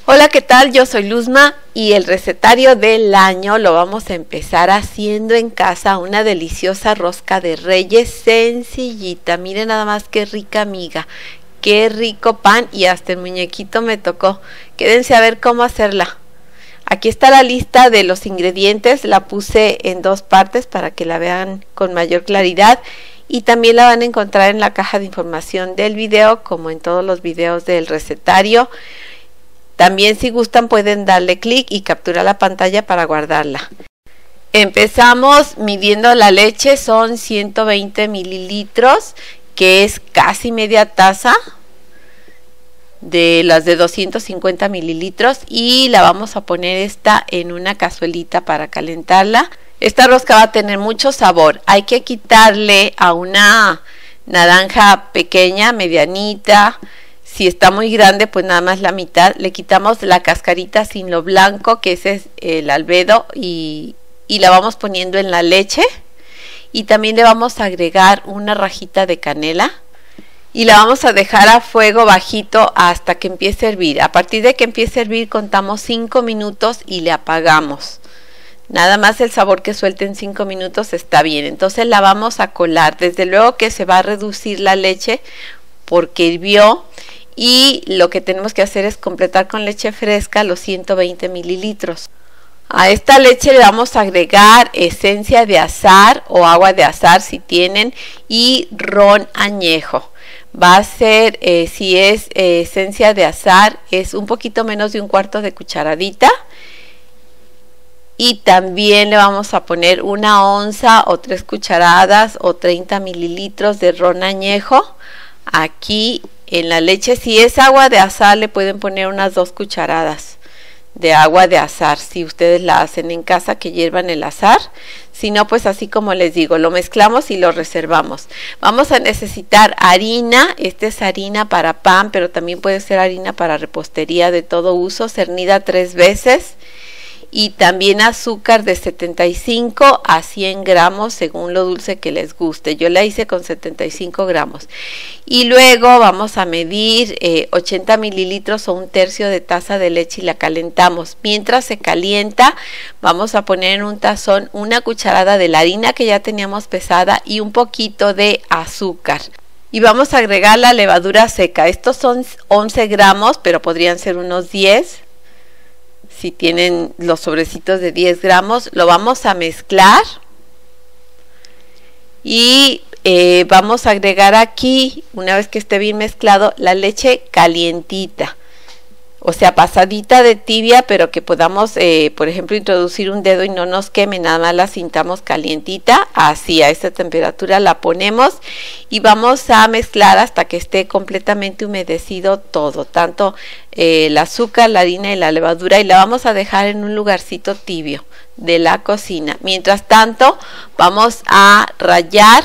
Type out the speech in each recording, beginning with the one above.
Hola, ¿qué tal? Yo soy Luzma y el recetario del año lo vamos a empezar haciendo en casa, una deliciosa rosca de reyes sencillita. Miren nada más qué rica miga, qué rico pan y hasta el muñequito me tocó. Quédense a ver cómo hacerla. Aquí está la lista de los ingredientes, la puse en dos partes para que la vean con mayor claridad y también la van a encontrar en la caja de información del video, como en todos los videos del recetario. También si gustan pueden darle clic y capturar la pantalla para guardarla. Empezamos midiendo la leche, son 120 mililitros, que es casi media taza de las de 250 mililitros y la vamos a poner esta en una cazuelita para calentarla. Esta rosca va a tener mucho sabor. Hay que quitarle a una naranja pequeña, medianita. Si está muy grande, pues nada más la mitad. Le quitamos la cascarita sin lo blanco, que ese es el albedo, y la vamos poniendo en la leche. Y también le vamos a agregar una rajita de canela. Y la vamos a dejar a fuego bajito hasta que empiece a hervir. A partir de que empiece a hervir, contamos 5 minutos y le apagamos. Nada más el sabor que suelte en 5 minutos está bien. Entonces la vamos a colar. Desde luego que se va a reducir la leche porque hirvió. Y lo que tenemos que hacer es completar con leche fresca los 120 mililitros. A esta leche le vamos a agregar esencia de azahar o agua de azahar si tienen y ron añejo. Va a ser, si es esencia de azahar, es un poquito menos de un cuarto de cucharadita. Y también le vamos a poner 1 onza o 3 cucharadas o 30 mililitros de ron añejo. Aquí en la leche, si es agua de azahar, le pueden poner unas 2 cucharadas de agua de azahar, si ustedes la hacen en casa, que hiervan el azahar. Si no, pues así como les digo, lo mezclamos y lo reservamos. Vamos a necesitar harina. Esta es harina para pan, pero también puede ser harina para repostería de todo uso, cernida 3 veces. Y también azúcar de 75 a 100 gramos según lo dulce que les guste. Yo la hice con 75 gramos. Y luego vamos a medir 80 mililitros o 1/3 de taza de leche y la calentamos. Mientras se calienta, vamos a poner en un tazón 1 cucharada de la harina que ya teníamos pesada y un poquito de azúcar. Y vamos a agregar la levadura seca. Estos son 11 gramos, pero podrían ser unos 10. Si tienen los sobrecitos de 10 gramos, lo vamos a mezclar y vamos a agregar aquí, una vez que esté bien mezclado, la leche calientita, o sea, pasadita de tibia, pero que podamos, por ejemplo, introducir un dedo y no nos queme, nada más la sintamos calientita, así a esta temperatura la ponemos y vamos a mezclar hasta que esté completamente humedecido todo, tanto el azúcar, la harina y la levadura, y la vamos a dejar en un lugarcito tibio de la cocina. Mientras tanto, vamos a rallar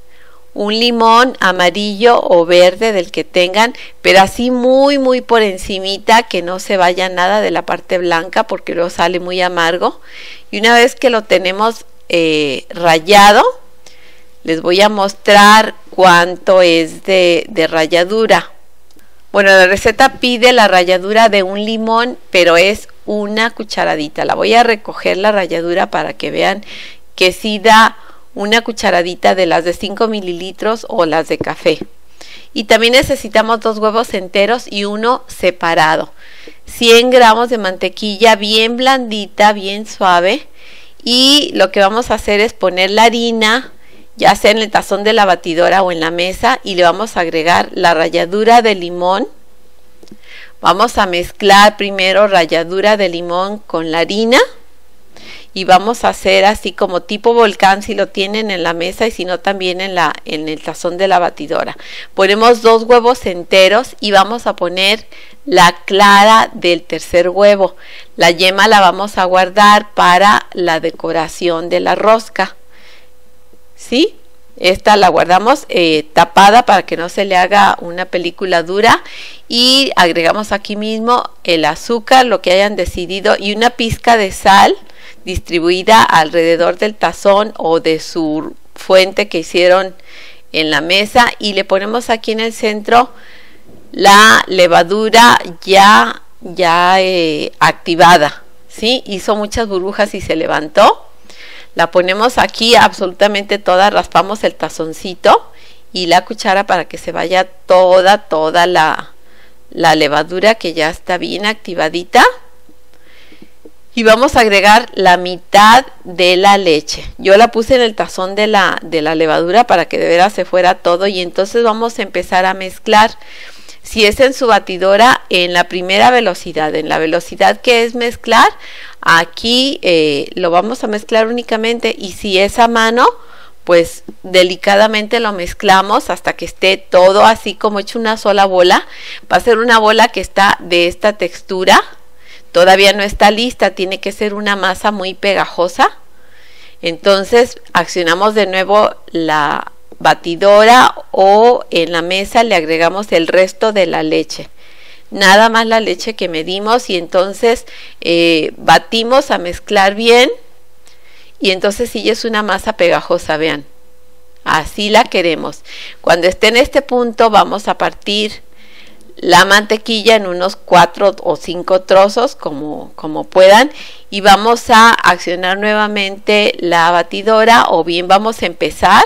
un limón amarillo o verde del que tengan, pero así muy por encimita, que no se vaya nada de la parte blanca porque luego sale muy amargo. Y una vez que lo tenemos rallado, les voy a mostrar cuánto es de ralladura. Bueno, la receta pide la ralladura de un limón, pero es 1 cucharadita. La voy a recoger la ralladura para que vean que sí da 1 cucharadita de las de 5 mililitros o las de café. Y también necesitamos 2 huevos enteros y 1 separado. 100 gramos de mantequilla bien blandita, bien suave. Y lo que vamos a hacer es poner la harina, ya sea en el tazón de la batidora o en la mesa, y le vamos a agregar la ralladura de limón. Vamos a mezclar primero ralladura de limón con la harina. Y vamos a hacer así como tipo volcán si lo tienen en la mesa y si no también en el tazón de la batidora. Ponemos 2 huevos enteros y vamos a poner la clara del tercer huevo. La yema la vamos a guardar para la decoración de la rosca. ¿Sí? Esta la guardamos tapada para que no se le haga una película dura y agregamos aquí mismo el azúcar, lo que hayan decidido, y una pizca de sal distribuida alrededor del tazón o de su fuente que hicieron en la mesa, y le ponemos aquí en el centro la levadura ya activada, ¿sí? Hizo muchas burbujas y se levantó. La ponemos aquí absolutamente toda, raspamos el tazoncito y la cuchara para que se vaya toda la levadura que ya está bien activadita. Y vamos a agregar la mitad de la leche. Yo la puse en el tazón de la levadura para que de veras se fuera todo, y entonces vamos a empezar a mezclar. Si es en su batidora, en la primera velocidad, en la velocidad que es mezclar, aquí lo vamos a mezclar únicamente, y si es a mano, pues delicadamente lo mezclamos hasta que esté todo así como hecho una sola bola. Va a ser una bola que está de esta textura. Todavía no está lista, tiene que ser una masa muy pegajosa. Entonces accionamos de nuevo la batidora, o en la mesa le agregamos el resto de la leche, nada más la leche que medimos, y entonces batimos a mezclar bien, y entonces sí es una masa pegajosa, vean, así la queremos. Cuando esté en este punto vamos a partir la mantequilla en unos 4 o 5 trozos como puedan, y vamos a accionar nuevamente la batidora, o bien vamos a empezar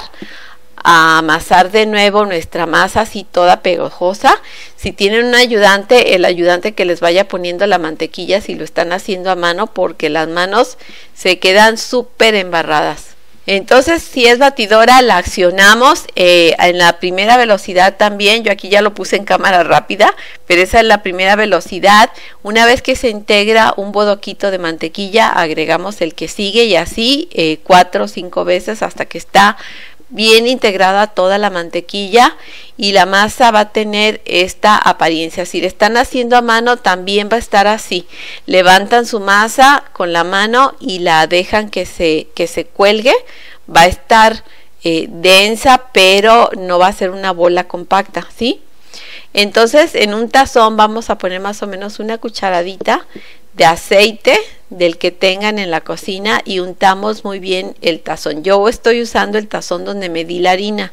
a amasar de nuevo nuestra masa así toda pegajosa. Si tienen un ayudante, el ayudante que les vaya poniendo la mantequilla si lo están haciendo a mano, porque las manos se quedan súper embarradas. Entonces, si es batidora, la accionamos en la primera velocidad también. Yo aquí ya lo puse en cámara rápida, pero esa es la primera velocidad. Una vez que se integra un bodoquito de mantequilla, agregamos el que sigue, y así 4 o 5 veces hasta que está bien integrada toda la mantequilla, y la masa va a tener esta apariencia. Si le están haciendo a mano, también va a estar así. Levantan su masa con la mano y la dejan que se cuelgue. Va a estar densa, pero no va a ser una bola compacta, ¿sí? Entonces, en un tazón vamos a poner más o menos una cucharadita de aceite del que tengan en la cocina, y untamos muy bien el tazón. Yo estoy usando el tazón donde medí la harina.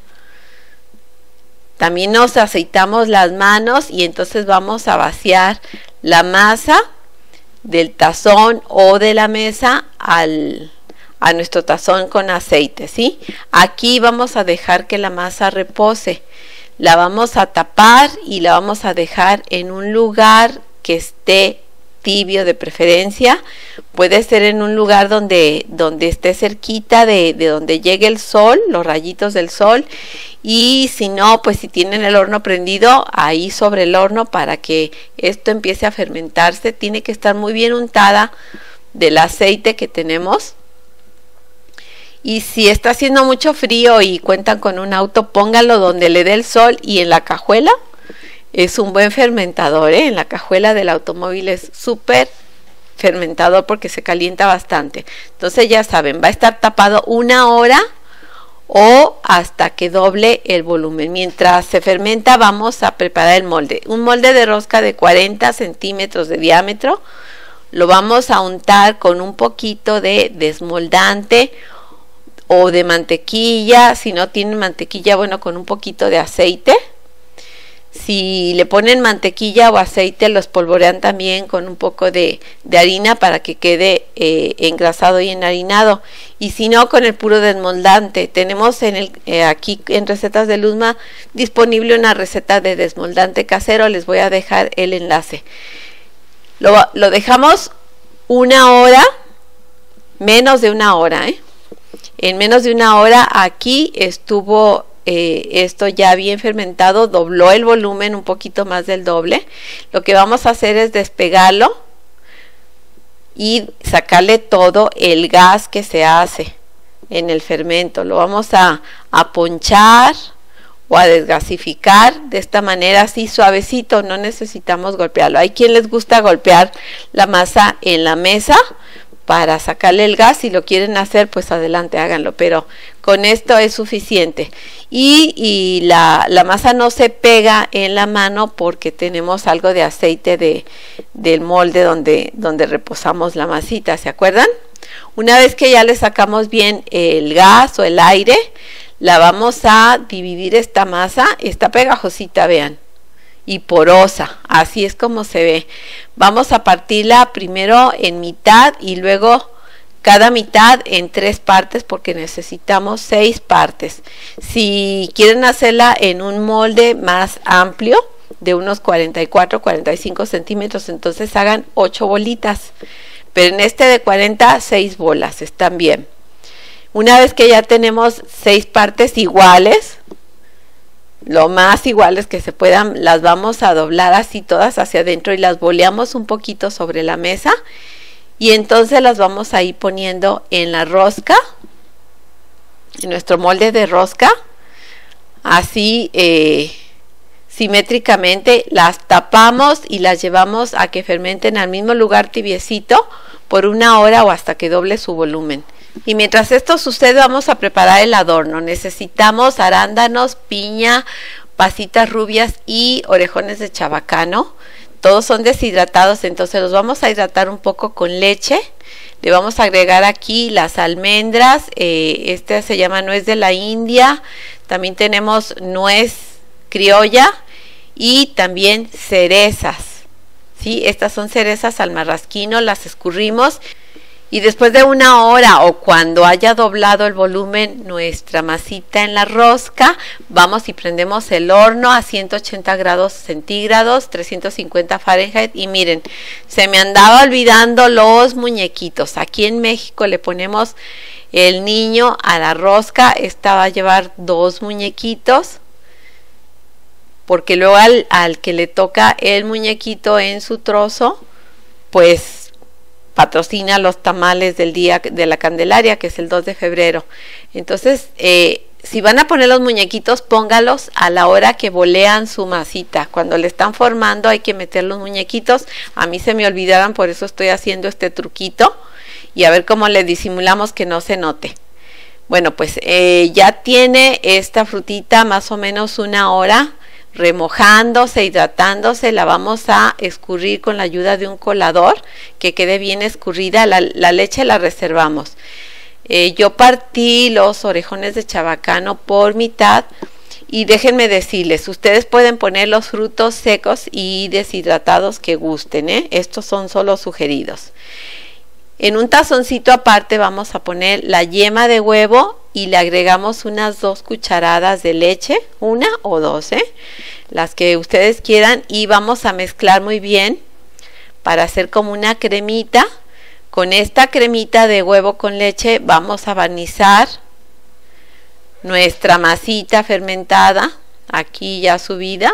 También nos aceitamos las manos, y entonces vamos a vaciar la masa del tazón o de la mesa a nuestro tazón con aceite, ¿sí? Aquí vamos a dejar que la masa repose. La vamos a tapar y la vamos a dejar en un lugar que esté tibio, de preferencia. Puede ser en un lugar donde esté cerquita de donde llegue el sol, los rayitos del sol, y si no, pues si tienen el horno prendido, ahí sobre el horno, para que esto empiece a fermentarse. Tiene que estar muy bien untada del aceite que tenemos. Y si está haciendo mucho frío y cuentan con un auto, pónganlo donde le dé el sol, y en la cajuela. Es un buen fermentador, en la cajuela del automóvil es súper fermentador porque se calienta bastante. Entonces ya saben, va a estar tapado 1 hora o hasta que doble el volumen. Mientras se fermenta, vamos a preparar el molde. Un molde de rosca de 40 centímetros de diámetro. Lo vamos a untar con un poquito de desmoldante o de mantequilla. Si no tienen mantequilla, bueno, con un poquito de aceite. Si le ponen mantequilla o aceite, los polvorean también con un poco de harina para que quede engrasado y enharinado. Y si no, con el puro desmoldante. Tenemos aquí en Recetas de Luzma disponible una receta de desmoldante casero. Les voy a dejar el enlace. Lo dejamos 1 hora, menos de 1 hora. En menos de 1 hora aquí estuvo esto ya bien fermentado, dobló el volumen, un poquito más del doble. Lo que vamos a hacer es despegarlo y sacarle todo el gas que se hace en el fermento. Lo vamos a ponchar o a desgasificar de esta manera, así suavecito. No necesitamos golpearlo. Hay quien les gusta golpear la masa en la mesa para sacarle el gas. Si lo quieren hacer, pues adelante, háganlo, pero con esto es suficiente. Y la masa no se pega en la mano porque tenemos algo de aceite del molde donde reposamos la masita, ¿se acuerdan? Una vez que ya le sacamos bien el gas o el aire, la vamos a dividir esta masa. Está pegajosita, vean, y porosa. Así es como se ve. Vamos a partirla primero en mitad y luego cada mitad en 3 partes porque necesitamos 6 partes. Si quieren hacerla en un molde más amplio, de unos 44-45 centímetros, entonces hagan 8 bolitas. Pero en este de 40, 6 bolas, están bien. Una vez que ya tenemos 6 partes iguales, lo más iguales que se puedan, las vamos a doblar así todas hacia adentro y las boleamos un poquito sobre la mesa. Y entonces las vamos a ir poniendo en la rosca, en nuestro molde de rosca, así simétricamente. Las tapamos y las llevamos a que fermenten al mismo lugar tibiecito por 1 hora o hasta que doble su volumen. Y mientras esto sucede, vamos a preparar el adorno. Necesitamos arándanos, piña, pasitas rubias y orejones de chabacano. Todos son deshidratados, entonces los vamos a hidratar un poco con leche. Le vamos a agregar aquí las almendras, este se llama nuez de la India. También tenemos nuez criolla y también cerezas. ¿Sí? Estas son cerezas al marrasquino, las escurrimos. Y después de 1 hora o cuando haya doblado el volumen nuestra masita en la rosca, vamos y prendemos el horno a 180 grados centígrados, 350 Fahrenheit. Y miren, se me andaba olvidando los muñequitos. Aquí en México le ponemos el niño a la rosca. Esta va a llevar 2 muñequitos, porque luego al que le toca el muñequito en su trozo, pues patrocina los tamales del día de la Candelaria, que es el 2 de febrero. Entonces, si van a poner los muñequitos, póngalos a la hora que bolean su masita. Cuando le están formando hay que meter los muñequitos. A mí se me olvidaban, por eso estoy haciendo este truquito. Y a ver cómo le disimulamos que no se note. Bueno, pues ya tiene esta frutita más o menos 1 hora remojándose, hidratándose. La vamos a escurrir con la ayuda de un colador que quede bien escurrida. La leche la reservamos. Yo partí los orejones de chabacano por mitad y déjenme decirles, ustedes pueden poner los frutos secos y deshidratados que gusten, estos son solo sugeridos. En un tazoncito aparte vamos a poner la yema de huevo y le agregamos unas 2 cucharadas de leche, 1 o 2, las que ustedes quieran, y vamos a mezclar muy bien para hacer como una cremita. Con esta cremita de huevo con leche vamos a barnizar nuestra masita fermentada, aquí ya subida.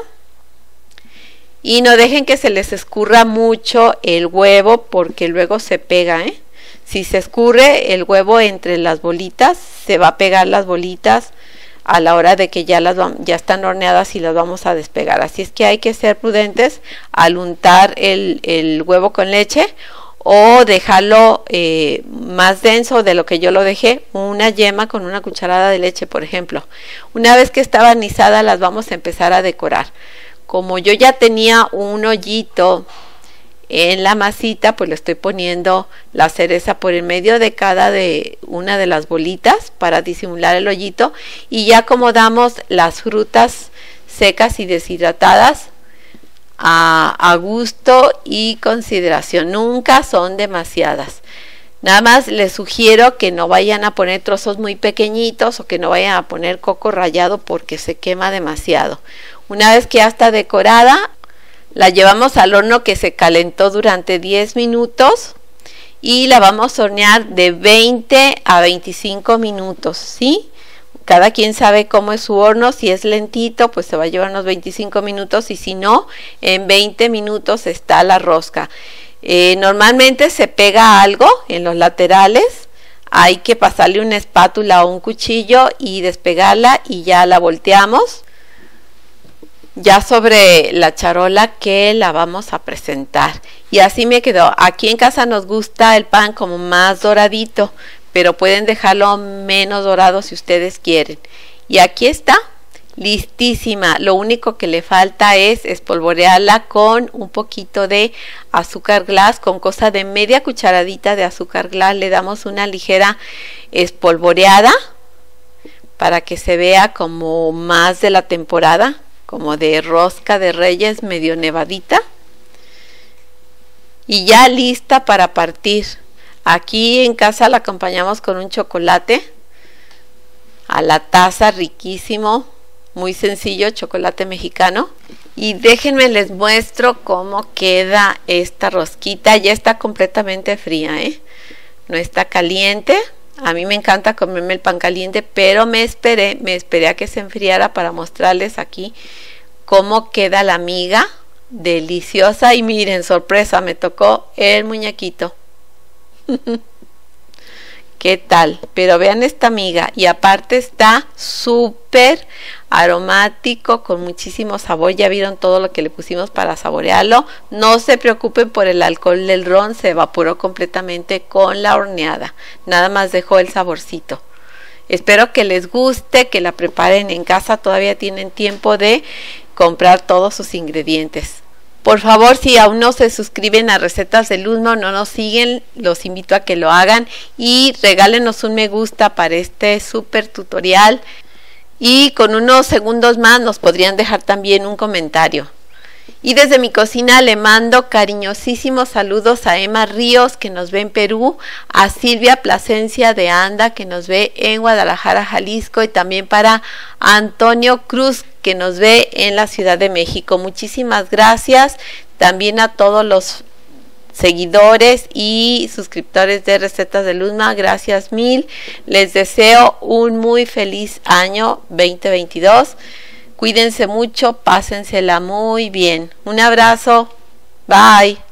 Y no dejen que se les escurra mucho el huevo porque luego se pega, Si se escurre el huevo entre las bolitas, se va a pegar las bolitas a la hora de que ya están horneadas y las vamos a despegar. Así es que hay que ser prudentes al untar el huevo con leche o dejarlo más denso de lo que yo lo dejé. Una yema con 1 cucharada de leche, por ejemplo. Una vez que está barnizada, las vamos a empezar a decorar. Como yo ya tenía un hoyito en la masita, pues le estoy poniendo la cereza por el medio de cada una de las bolitas para disimular el hoyito, y ya acomodamos las frutas secas y deshidratadas a gusto y consideración. Nunca son demasiadas. Nada más les sugiero que no vayan a poner trozos muy pequeñitos o que no vayan a poner coco rallado porque se quema demasiado. Una vez que ya está decorada, la llevamos al horno que se calentó durante 10 minutos y la vamos a hornear de 20 a 25 minutos, ¿sí? Cada quien sabe cómo es su horno. Si es lentito, pues se va a llevar unos 25 minutos, y si no, en 20 minutos está la rosca. Normalmente se pega algo en los laterales. Hay que pasarle una espátula o un cuchillo y despegarla, y ya la volteamos ya sobre la charola que la vamos a presentar. Y así me quedó. Aquí en casa nos gusta el pan como más doradito, pero pueden dejarlo menos dorado si ustedes quieren. Y aquí está, listísima. Lo único que le falta es espolvorearla con un poquito de azúcar glass. Con cosa de media cucharadita de azúcar glass le damos una ligera espolvoreada para que se vea como más de la temporada. como de rosca de Reyes, medio nevadita. Y ya lista para partir. Aquí en casa la acompañamos con un chocolate a la taza, riquísimo, muy sencillo, chocolate mexicano. Y déjenme les muestro cómo queda esta rosquita. Ya está completamente fría, no está caliente. A mí me encanta comerme el pan caliente, pero me esperé a que se enfriara para mostrarles aquí cómo queda la miga. Deliciosa. Y miren, sorpresa, me tocó el muñequito. ¿Qué tal? Pero vean esta miga, y aparte está súper aromático, con muchísimo sabor. Ya vieron todo lo que le pusimos para saborearlo. No se preocupen por el alcohol del ron, se evaporó completamente con la horneada, nada más dejó el saborcito. Espero que les guste, que la preparen en casa, todavía tienen tiempo de comprar todos sus ingredientes. Por favor, si aún no se suscriben a Recetas de Luzma, no nos siguen, los invito a que lo hagan y regálenos un me gusta para este súper tutorial, y con unos segundos más nos podrían dejar también un comentario. Y desde mi cocina le mando cariñosísimos saludos a Emma Ríos, que nos ve en Perú, a Silvia Plasencia de Anda, que nos ve en Guadalajara, Jalisco, y también para Antonio Cruz, que nos ve en la Ciudad de México. Muchísimas gracias también a todos los seguidores y suscriptores de Recetas de Luzma, gracias mil. Les deseo un muy feliz año 2022. Cuídense mucho, pásensela muy bien. Un abrazo. Bye.